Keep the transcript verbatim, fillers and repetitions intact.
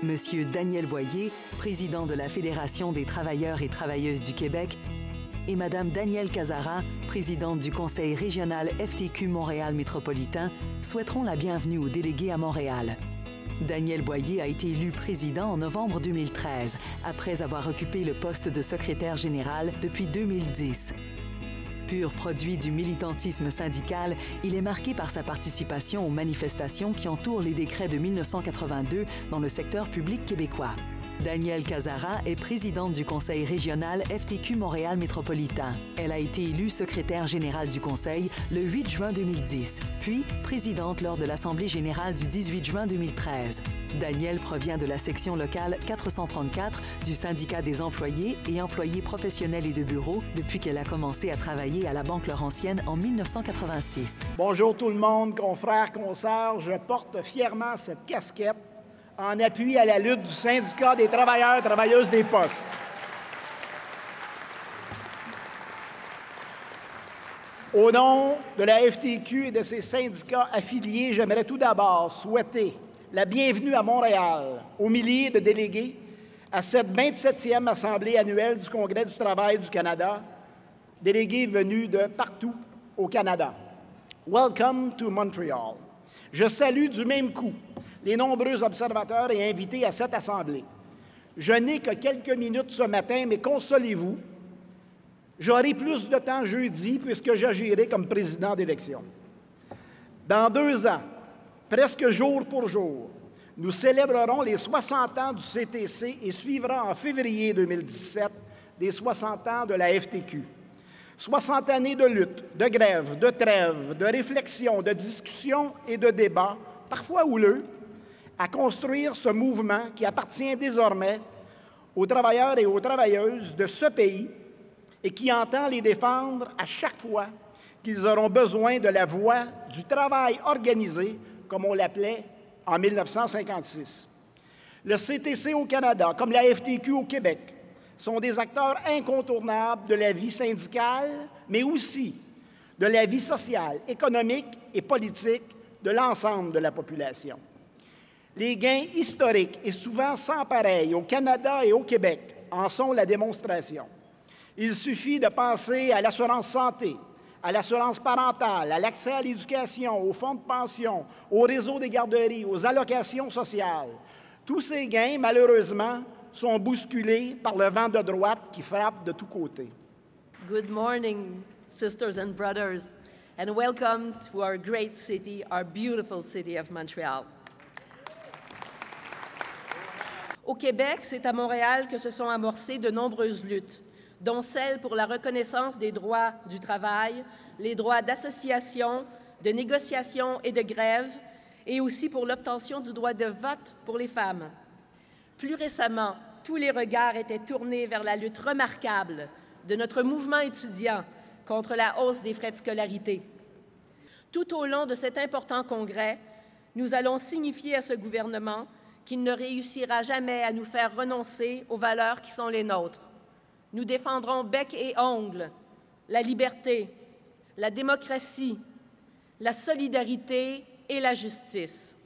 Monsieur Daniel Boyer, président de la Fédération des travailleurs et travailleuses du Québec, et Madame Danielle Casara, présidente du Conseil régional F T Q Montréal métropolitain, souhaiteront la bienvenue aux délégués à Montréal. Daniel Boyer a été élu président en novembre deux mille treize, après avoir occupé le poste de secrétaire général depuis deux mille dix. Pur produit du militantisme syndical, il est marqué par sa participation aux manifestations qui entourent les décrets de mille neuf cent quatre-vingt-deux dans le secteur public québécois. Danielle Casara est présidente du Conseil régional F T Q Montréal métropolitain. Elle a été élue secrétaire générale du Conseil le huit juin deux mille dix, puis présidente lors de l'Assemblée générale du dix-huit juin deux mille treize. Danielle provient de la section locale quatre cent trente-quatre du syndicat des employés et employés professionnels et de bureau depuis qu'elle a commencé à travailler à la Banque Laurentienne en mille neuf cent quatre-vingt-six. Bonjour tout le monde, confrères, consoeurs, je porte fièrement cette casquette en appui à la lutte du syndicat des travailleurs et travailleuses des postes. Au nom de la F T Q et de ses syndicats affiliés, j'aimerais tout d'abord souhaiter la bienvenue à Montréal aux milliers de délégués à cette vingt-septième Assemblée annuelle du Congrès du travail du Canada, délégués venus de partout au Canada. Welcome to Montreal. Je salue du même coup les nombreux observateurs et invités à cette Assemblée. Je n'ai que quelques minutes ce matin, mais consolez-vous, j'aurai plus de temps jeudi puisque j'agirai comme président d'élection. Dans deux ans, presque jour pour jour, nous célébrerons les soixante ans du C T C et suivra en février deux mille dix-sept les soixante ans de la F T Q. soixante années de lutte, de grève, de trêve, de réflexion, de discussion et de débat, parfois houleux, à construire ce mouvement qui appartient désormais aux travailleurs et aux travailleuses de ce pays et qui entend les défendre à chaque fois qu'ils auront besoin de la voix du travail organisé, comme on l'appelait en mille neuf cent cinquante-six. Le C T C au Canada, comme la F T Q au Québec, sont des acteurs incontournables de la vie syndicale, mais aussi de la vie sociale, économique et politique de l'ensemble de la population. Les gains historiques et souvent sans pareil au Canada et au Québec en sont la démonstration. Il suffit de penser à l'assurance santé, à l'assurance parentale, à l'accès à l'éducation, aux fonds de pension, au réseau des garderies, aux allocations sociales. Tous ces gains, malheureusement, sont bousculés par le vent de droite qui frappe de tous côtés. Good morning, sisters and brothers, and welcome to our great city, our beautiful city of Montreal. Au Québec, c'est à Montréal que se sont amorcées de nombreuses luttes, dont celle pour la reconnaissance des droits du travail, les droits d'association, de négociation et de grève, et aussi pour l'obtention du droit de vote pour les femmes. Plus récemment, tous les regards étaient tournés vers la lutte remarquable de notre mouvement étudiant contre la hausse des frais de scolarité. Tout au long de cet important congrès, nous allons signifier à ce gouvernement qu'il ne réussira jamais à nous faire renoncer aux valeurs qui sont les nôtres. Nous défendrons bec et ongles la liberté, la démocratie, la solidarité et la justice.